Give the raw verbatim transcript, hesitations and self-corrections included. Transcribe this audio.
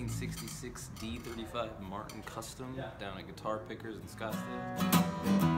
nineteen sixty-six D thirty-five Martin Custom down at Guitar Pickers in Scottsdale.